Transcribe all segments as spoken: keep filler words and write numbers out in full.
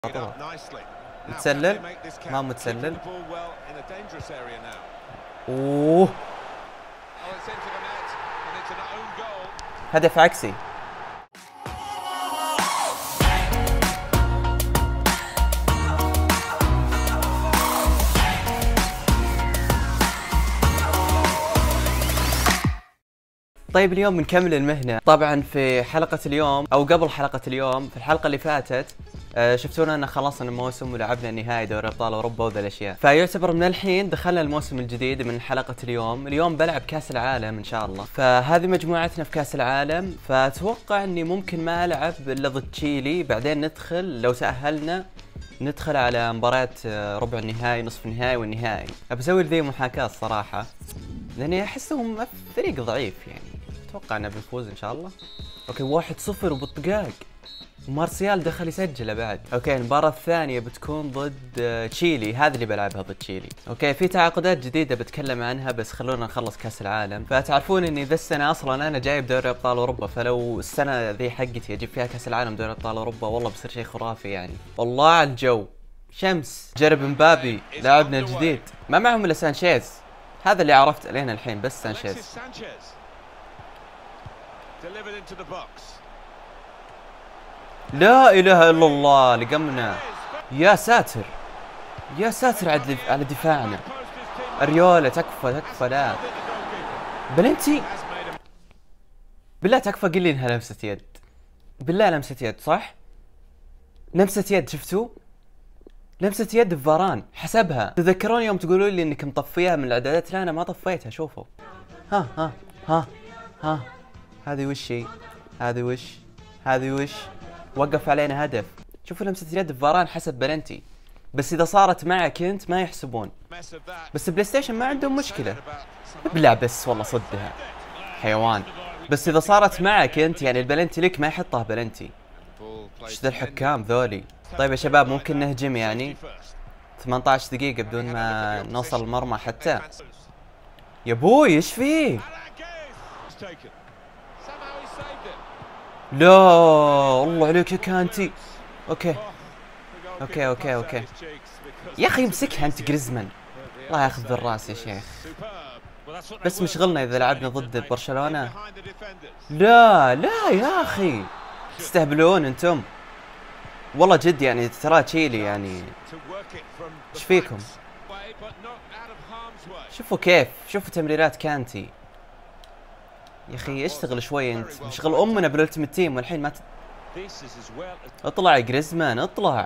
طبعا متسلل ما متسلل. اوه هدف عكسي. طيب اليوم بنكمل المهنة. طبعا في حلقة اليوم او قبل حلقة اليوم في الحلقة اللي فاتت آه شفتونا ان خلصنا الموسم ولعبنا نهائي دوري ابطال اوروبا وذا الاشياء، فيعتبر من الحين دخلنا الموسم الجديد من حلقة اليوم. اليوم بلعب كاس العالم ان شاء الله، فهذه مجموعتنا في كاس العالم، فاتوقع اني ممكن ما العب الا ضد تشيلي، بعدين ندخل لو تأهلنا ندخل على مباريات ربع النهائي نصف النهائي والنهائي. بسوي ذي محاكاة الصراحة لاني احسهم فريق ضعيف، يعني اتوقع انه بنفوز ان شاء الله. اوكي واحد صفر وبالطقاق ومارسيال دخل يسجله بعد. اوكي المباراة الثانية بتكون ضد تشيلي، هذا اللي بلعبها ضد تشيلي. اوكي في تعاقدات جديدة بتكلم عنها، بس خلونا نخلص كاس العالم. فتعرفون اني ذا السنة اصلا انا جايب دوري ابطال اوروبا، فلو السنة ذي حقتي اجيب فيها كاس العالم دوري ابطال اوروبا والله بصير شيء خرافي يعني. والله على الجو. شمس جرب مبابي لاعبنا الجديد، ما معهم الا سانشيز، هذا اللي عرفت لين الحين بس سانشيز. لا اله الا الله لقمنا. يا ساتر يا ساتر على على دفاعنا. اريولا تكفى تكفى. لا بلنتي بالله تكفى، قل لي انها لمسة يد، بالله لمسة يد صح؟ لمسة يد شفتوا؟ لمسة يد في فاران حسبها. تذكرون يوم تقولوا لي انك مطفيها من الاعدادات؟ لا انا ما طفيتها. شوفوا ها ها ها ها هذه وش هي؟ هذه وش؟ هذه وش؟ وقف علينا هدف. شوفوا لمسة اليد في فاران حسب بلنتي، بس اذا صارت معك انت ما يحسبون. بس بلاي ستيشن ما عندهم مشكلة. ابلع بس والله صدها حيوان. بس اذا صارت معك انت يعني البلنتي لك ما يحطها بلنتي. ايش ذا الحكام ذولي؟ طيب يا شباب ممكن نهجم يعني ثمانية عشر دقيقة بدون ما نوصل المرمى حتى. يا بوي ايش فيه؟ لا الله عليك يا كانتي. اوكي اوكي اوكي اوكي يا اخي امسكها انت جريزمان، الله ياخذ بالراس يا شيخ. بس مشغلنا اذا لعبنا ضد برشلونة. لا لا يا اخي تستهبلون انتم والله جد، يعني ترى تشيلي يعني ايش فيكم؟ شوفوا كيف، شوفوا تمريرات كانتي يا اخي. اشتغل شوي انت، مشغل امنا بالالتيميت تيم والحين ما ت... اطلع يا جريزمان اطلع.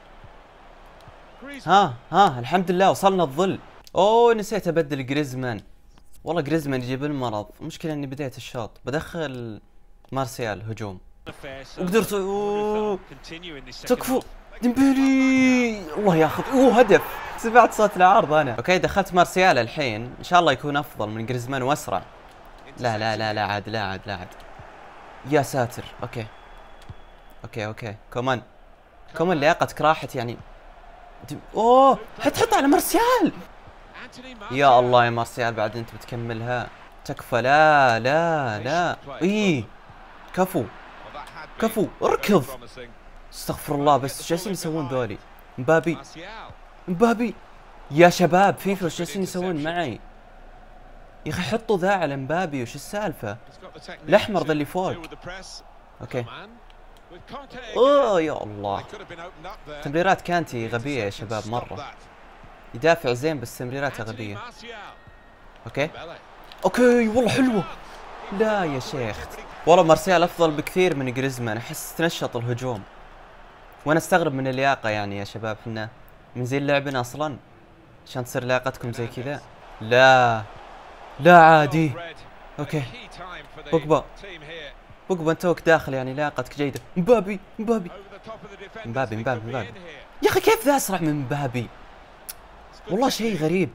ها ها الحمد لله وصلنا الظل. اوه نسيت ابدل جريزمان، والله جريزمان يجيب المرض. المشكلة اني بديت الشوط بدخل مارسيال هجوم وقدرت. اوه تكفو ديمبلي الله ياخذ. اوه هدف، سمعت صوت العارض انا. اوكي دخلت مارسيال الحين، ان شاء الله يكون افضل من جريزمان واسرع. لا لا لا لا عاد لا عاد لا عاد. يا ساتر. اوكي اوكي اوكي كومان كومان لياقتك راحت يعني. اوه حط حط على مارسيال. يا الله يا مارسيال بعد انت بتكملها. تكفى. لا لا لا اي كفو كفو اركض. استغفر الله بس ايش جالسين يسوون ذولي؟ مبابي مبابي يا شباب فيفا ايش جالسين يسوون معي يا اخي؟ حطوا ذا على مبابي وش السالفة؟ الاحمر ذا اللي فوق. اوكي اوه يا الله. تمريرات كانتي غبية يا شباب مرة، يدافع زين بس تمريراته غبية. اوكي اوكي والله حلوة. لا يا شيخ والله مارسيال افضل بكثير من جريزمان، احس تنشط الهجوم وانا استغرب من اللياقة يعني يا شباب. احنا من زي لعبنا اصلا عشان تصير لياقتكم زي كذا. لا لا عادي. اوكي بوجبا بوجبا انت توك داخل يعني لياقتك جيدة. مبابي مبابي مبابي مبابي مبابي يا اخي كيف ذا اسرع من مبابي؟ والله شيء غريب.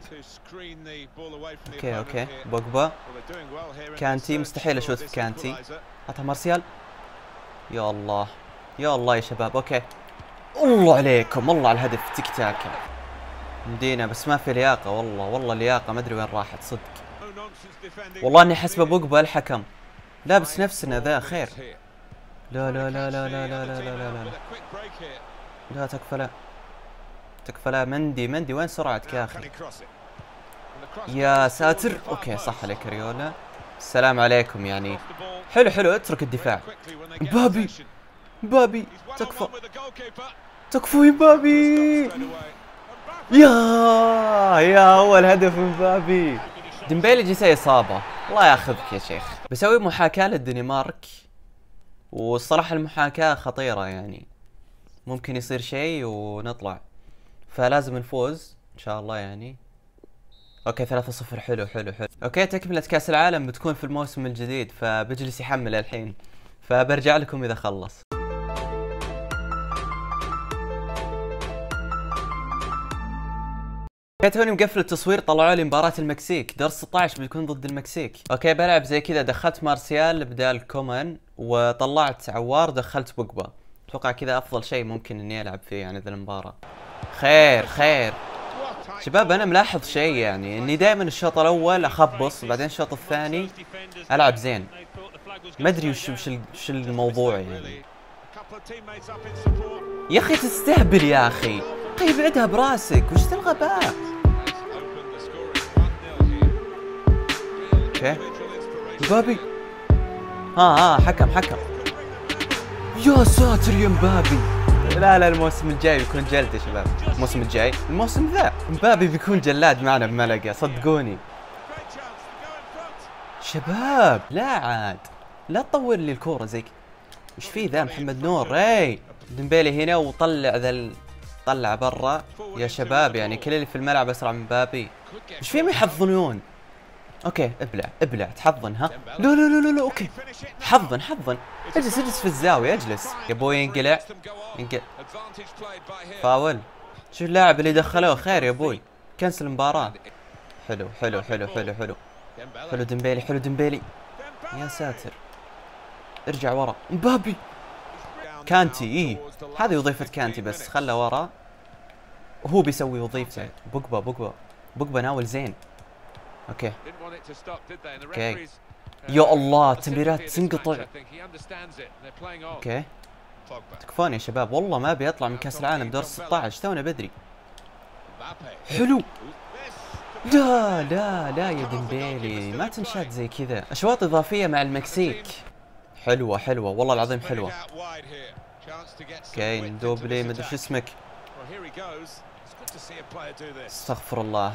اوكي اوكي بوجبا كانتي مستحيل اشوت في كانتي. حطها مارسيال. يا الله يا الله يا شباب. اوكي الله عليكم الله على الهدف تيك تاكا مدينة، بس ما في لياقة والله والله لياقة ما ادري وين راحت صدق. والله اني حسبه بوجبا الحكم لابس نفسنا ذا خير. لا لا لا لا لا لا لا لا لا لا لا تكفى لا تكفى لا. مندي مندي وين سرعتك يا اخي؟ يا ساتر. اوكي صح عليك ريولا. السلام عليكم يعني. حلو حلو اترك الدفاع. مبابي مبابي تكفى تكفى يا مبابي. يا يا اول هدف من مبابي. ديمبيلي جيته اصابه الله ياخذك يا شيخ. بسوي محاكاه للدنمارك والصراحه المحاكاه خطيره يعني ممكن يصير شيء ونطلع فلازم نفوز ان شاء الله يعني. اوكي ثلاثة صفر حلو حلو حلو. اوكي تكملة كاس العالم بتكون في الموسم الجديد فبجلس يحمل الحين فبرجع لكم اذا خلص. اوكي توني مقفل التصوير طلعوا لي مباراة المكسيك دور ستة عشر بيكون ضد المكسيك. اوكي بلعب زي كذا دخلت مارسيال بدال كومان وطلعت عوار دخلت بوجبا. اتوقع كذا افضل شيء ممكن اني العب فيه يعني ذا المباراة. خير خير شباب انا ملاحظ شيء يعني اني دائما الشوط الاول اخبص وبعدين الشوط الثاني العب زين. ما ادري وش وش وش الموضوع يعني. يا اخي تستهبل يا اخي. طيب ابعدها براسك وش ذا الغباء. اوكي مبابي. ها ها حكم حكم. يا ساتر يا مبابي. لا لا الموسم الجاي بيكون جلد يا شباب. الموسم الجاي الموسم ذا مبابي بيكون جلاد معنا بملقا صدقوني. شباب لا عاد لا تطور لي الكورة زي وش في ذا محمد نور. اي ديمبيلي هنا وطلع ذا ال... طلع برا يا شباب يعني كل اللي في الملعب اسرع من مبابي. وش في ما يحضنون. اوكي ابلع ابلع تحضن ها. لا لا لا لا اوكي حضن حضن. اجلس اجلس في الزاوية اجلس يا بوي. ينقلع ينقلع فاول. شو اللاعب اللي دخلوه خير يا بوي كنسل المباراة. حلو حلو حلو حلو حلو حلو ديمبيلي حلو ديمبيلي. يا ساتر ارجع ورا مبابي. كانتي ايه هذه وظيفة كانتي بس خله ورا وهو بيسوي وظيفته. بوجبا بوجبا بوجبا ناول زين. اوكي اوكي يا الله تمريرات تنقطع. اوكي تكفون يا شباب والله ما ابي اطلع من كاس العالم دور ستة عشر تونا بدري. حلو. لا لا لا يا ديمبيلي ما تنشات زي كذا. اشواط اضافيه مع المكسيك حلوه حلوه والله العظيم حلوه. اوكي ندوبلي ما ادري شو اسمك. استغفر الله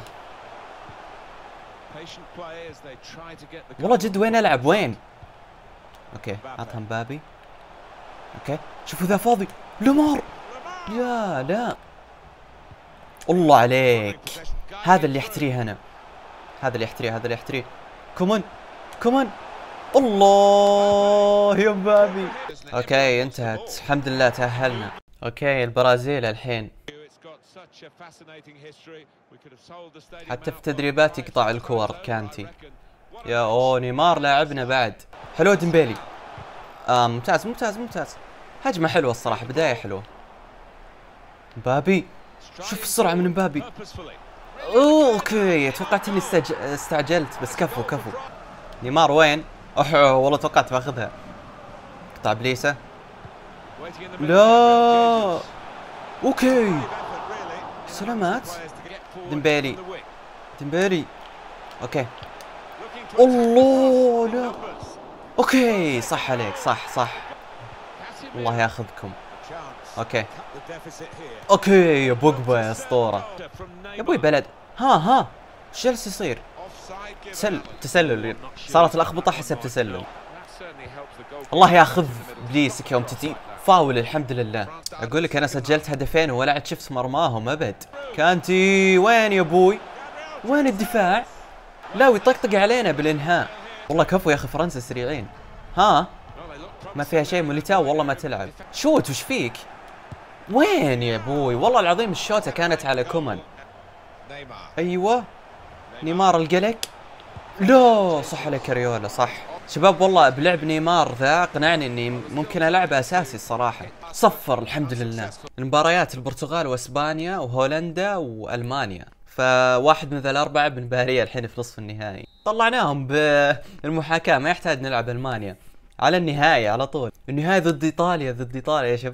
والله جد وين العب وين. اوكي عطها مبابي. اوكي شوفوا ذا فاضي لمار. لا لا الله عليك. هذا اللي يحتريه انا. هذا اللي يحتريه هذا اللي يحتريه. كمان كمان الله يا مبابي. اوكي انتهت الحمد لله تأهلنا. اوكي البرازيل الحين حتى في تدريبات يقطع الكور كانتي. يا اوه نيمار لاعبنا بعد. حلو ديمبيلي. آه ممتاز ممتاز ممتاز. هجمة حلوة الصراحة بداية حلوة. مبابي شوف السرعة من مبابي. أوه اوكي توقعت اني استج... استعجلت بس كفو كفو. نيمار وين؟ اوه والله توقعت باخذها. قطع بليسة. لا اوكي سلامات. ديمبيلي ديمبيلي اوكي الله لا اوكي صح عليك صح صح الله ياخذكم. اوكي اوكي يا بوجبا يا اسطوره يا ابوي بلد. ها ها ايش جالس يصير؟ تسل تسلل صارت الاخبطه حسب تسلل. الله ياخذ بليسك يوم تتي فاول الحمد لله. اقول لك انا سجلت هدفين ولا عاد شفت مرماهم ابد. كانتي وين يا ابوي؟ وين الدفاع؟ لا ويطقطق علينا بالانهاء. والله كفو يا اخي فرنسا سريعين. ها ما فيها شيء. موليتاو والله ما تلعب. شوت وش فيك؟ وين يا ابوي؟ والله العظيم الشوطه كانت على كومان. ايوه نيمار القلق. لا صح عليك ريولا صح. شباب والله بلعب نيمار ذا اقنعني اني ممكن العب اساسي الصراحه. صفر الحمد لله. المباريات البرتغال واسبانيا وهولندا والمانيا فواحد من ذا الاربعه بنباريه الحين في نصف النهائي. طلعناهم بالمحاكاه ما يحتاج نلعب المانيا على النهايه على طول. النهايه ضد ايطاليا ضد ايطاليا يا شباب.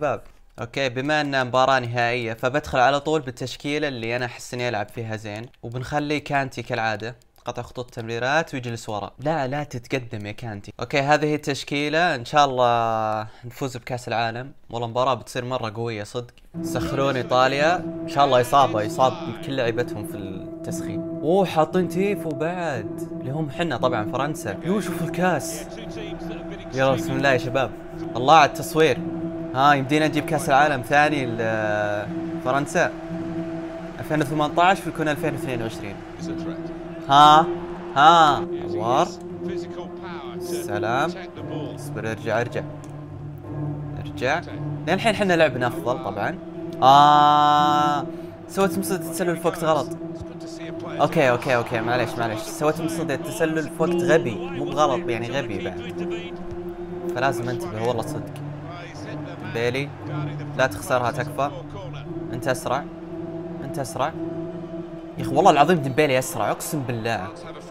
اوكي بما انها مباراة نهائية فبدخل على طول بالتشكيلة اللي انا احس اني العب فيها زين، وبنخلي كانتي كالعادة قطع خطوط تمريرات ويجلس ورا. لا لا تتقدم يا كانتي. اوكي هذه هي التشكيلة، ان شاء الله نفوز بكاس العالم. والله مباراة بتصير مرة قوية صدق. سخرون ايطاليا ان شاء الله اصابة يصاب كل لعيبتهم في التسخين. اوه حاطين تيفو بعد اللي هم حنا طبعا فرنسا. يو شوف الكاس. يلا بسم الله يا شباب. الله على التصوير. ها يمدينا نجيب كاس العالم ثاني لفرنسا ألفين وثمانية عشر ويكون ألفين واثنين وعشرين. ها ها عوار سلام. اصبر ارجع ارجع ارجع. لين الحين احنا لعبنا افضل طبعا. اه سويت مصيدة التسلل في وقت غلط. اوكي اوكي اوكي معليش معليش سويت مصيدة التسلل في وقت غبي، مو بغلط يعني غبي بعد، فلازم انتبه والله صدق. بيلي لا تخسرها تكفى. انت اسرع انت اسرع يا اخي والله العظيم. ديمبيلي اسرع اقسم بالله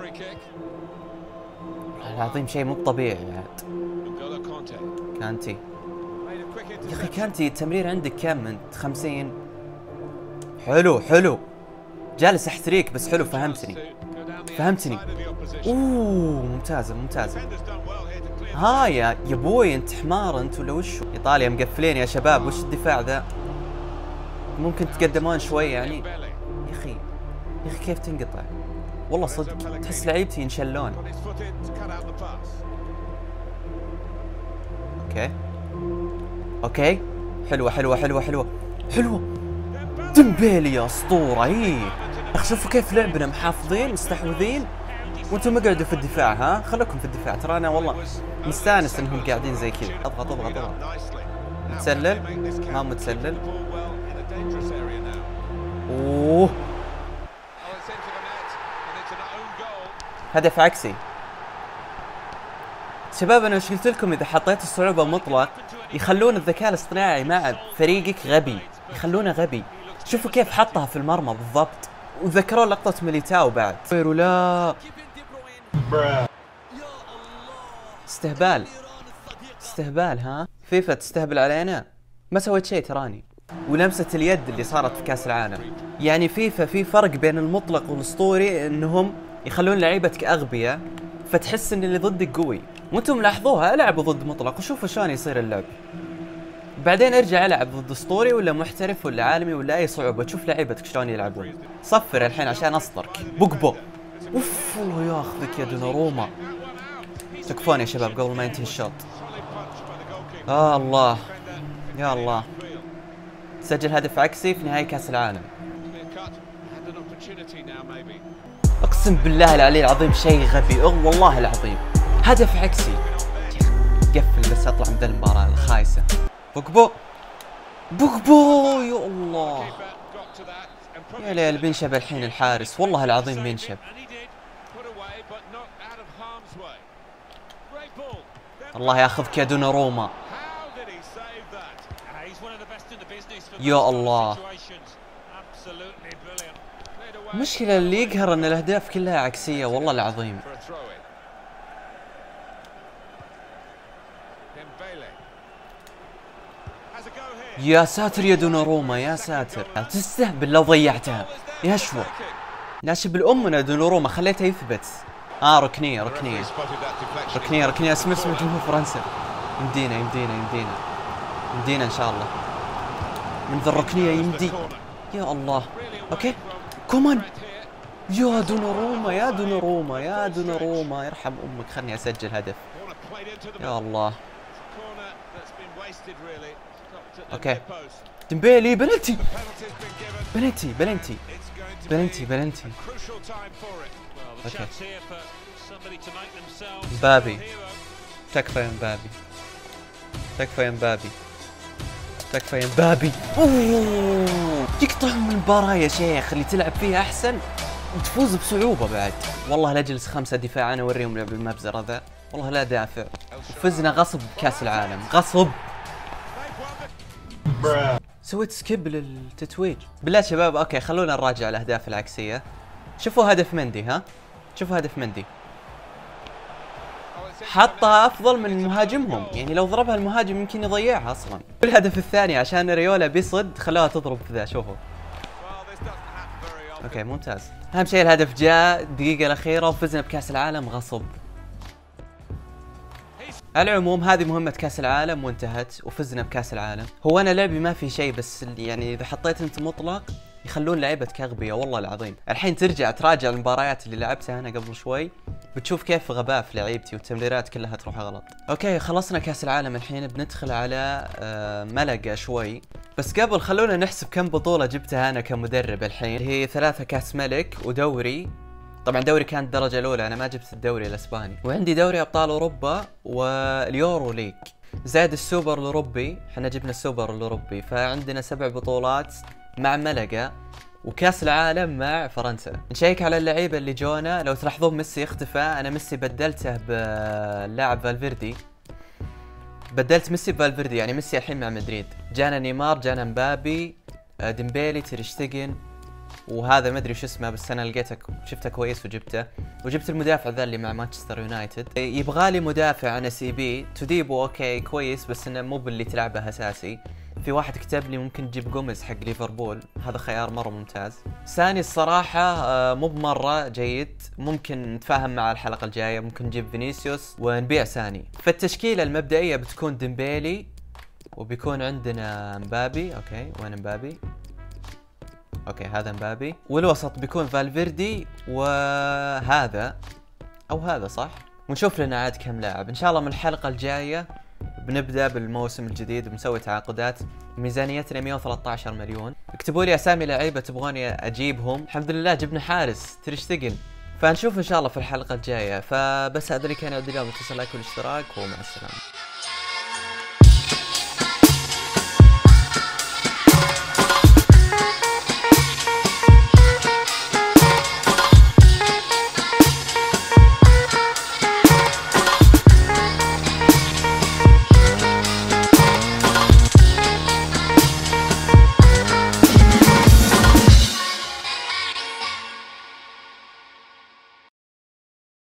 العظيم شيء مو طبيعي عاد. كانتي يا اخي كانتي التمرير عندك كم انت؟ خمسين. حلو حلو جالس احتريك بس حلو فهمتني فهمتني. اوه ممتازه ممتازه. ها يا يا بوي انت حمار انت ولا وشو؟ ايطاليا مقفلين يا شباب. وش الدفاع ذا؟ ممكن تقدمون شوي يعني. يا اخي يا اخي كيف تنقطع والله صدق تحس لعيبتي ينشلون. اوكي اوكي حلوه حلوه حلوه حلوه حلوه. ديمبيلي يا اسطوره. ايه اخ شوفوا كيف لعبنا محافظين مستحوذين وانتم اقعدوا في الدفاع. ها خليكم في الدفاع ترى انا والله مستانس انهم قاعدين زي كذا. اضغط اضغط اضغط. متسلل ما متسلل. اوه هدف عكسي. شباب انا وش قلت لكم؟ اذا حطيت الصعوبة مطلق يخلون الذكاء الاصطناعي مع فريقك غبي، يخلونه غبي. شوفوا كيف حطها في المرمى بالضبط. وذكروا لقطة ميليتاو بعد. لا استهبال استهبال. ها فيفا تستهبل علينا؟ ما سويت شيء تراني. ولمسة اليد اللي صارت في كاس العالم. يعني فيفا في فرق بين المطلق والاسطوري انهم يخلون لعيبتك اغبياء فتحس ان اللي ضدك قوي. وانتم لاحظوها العبوا ضد مطلق وشوفوا شلون يصير اللعب. بعدين ارجع العب ضد اسطوري ولا محترف ولا عالمي ولا اي صعوبة، تشوف لعيبتك شلون يلعبون. صفر الحين عشان اصدرك. بوجبو اوف والله ياخذك يا دوناروما. تكفون يا شباب قبل ما ينتهي الشوط. آه الله يا الله. سجل هدف عكسي في نهاية كاس العالم. اقسم بالله العلي العظيم شيء غبي والله العظيم. هدف عكسي. قفل بس اطلع من ذا المباراة الخايسة. بوجبو بوجبو يا الله يا ليل. بينشب الحين الحارس والله العظيم بينشب. الله ياخذك يا دوناروما. يا الله. المشكلة اللي يقهر ان الاهداف كلها عكسية والله العظيم. يا ساتر يا دوناروما يا ساتر. تستهبل لو ضيعتها يا شو. ناشب الأمنا دوناروما خليته يثبت. اه ركنية ركنية ركنية ركنية. اسمع اسمع جمهور فرنسا. يمدينا يمدينا يمدينا يمدينا ان شاء الله. من ذا الركنية يمدي. يا الله. اوكي كومان. يا دوناروما يا دوناروما يا دوناروما يرحم امك. خلني اسجل هدف. يا الله. اوكي ديمبيلي بلنتي بلنتي بلنتي بلنتي بلنتي. اوكي مبابي تكفى يا مبابي تكفى يا مبابي تكفى يا مبابي. اوه يقطعون المباراة يا شيخ. اللي تلعب فيها احسن وتفوز بصعوبة بعد. والله لا اجلس خمسة دفاع انا اوريهم لعب المبزرة ذا. والله لا دافع. وفزنا غصب بكاس العالم غصب. سويت سكيب للتتويج بالله شباب. اوكي خلونا نراجع الاهداف العكسية. شوفوا هدف مندي. ها شوفوا هدف مندي. حطها افضل من مهاجمهم، يعني لو ضربها المهاجم يمكن يضيعها اصلا. الهدف الثاني عشان ريولا بيصد خلوها تضرب ذا، شوفوا. اوكي ممتاز. اهم شيء الهدف جاء الدقيقة الأخيرة وفزنا بكأس العالم غصب. على العموم هذه مهمة كأس العالم وانتهت وفزنا بكأس العالم. هو أنا لعبي ما في شيء، بس يعني إذا حطيت أنت مطلق يخلون لعيبتك أغبياء والله العظيم. الحين ترجع تراجع المباريات اللي لعبتها أنا قبل شوي بتشوف كيف غباء في لعيبتي والتمريرات كلها تروح غلط. أوكي خلصنا كأس العالم، الحين بندخل على آه ملقا شوي. بس قبل خلونا نحسب كم بطولة جبتها أنا كمدرب الحين. هي ثلاثة كأس ملك ودوري، طبعا دوري كانت الدرجة الأولى، أنا ما جبت الدوري الأسباني، وعندي دوري أبطال أوروبا واليورو ليج زائد السوبر الأوروبي. احنا جبنا السوبر الأوروبي، فعندنا سبع بطولات مع ملقا وكأس العالم مع فرنسا. نشيك على اللعيبة اللي جونا. لو تلاحظون ميسي اختفى، أنا ميسي بدلته باللاعب فالفيردي، بدلت ميسي بفالفيردي، يعني ميسي الحين مع مدريد. جانا نيمار، جانا مبابي، ديمبيلي، تيرشتيجن، وهذا ما ادري شو اسمه بس انا لقيته شفته كويس وجبته. وجبت المدافع ذا اللي مع مانشستر يونايتد. يبغالي مدافع عن سي بي. توديبو اوكي كويس بس انه مو باللي تلعبه اساسي. في واحد كتب لي ممكن تجيب جوميز حق ليفربول، هذا خيار مره ممتاز. ساني الصراحه مو بمره جيد، ممكن نتفاهم مع الحلقه الجايه، ممكن نجيب فينيسيوس ونبيع ساني. فالتشكيله المبدئيه بتكون ديمبيلي، وبيكون عندنا مبابي. اوكي وين مبابي؟ اوكي هذا مبابي، والوسط بيكون فالفيردي وهذا او هذا صح. ونشوف لنا عاد كم لاعب ان شاء الله. من الحلقه الجايه بنبدا بالموسم الجديد وبنسوي تعاقدات. ميزانيتنا مئة وثلاثة عشر مليون. اكتبوا لي اسامي لعيبه تبغوني اجيبهم. الحمد لله جبنا حارس تيرشتيجن، فنشوف ان شاء الله في الحلقه الجايه. فبس هذا اللي كان عندي اليوم، لا تنسوا اللايك والاشتراك ومع السلامه.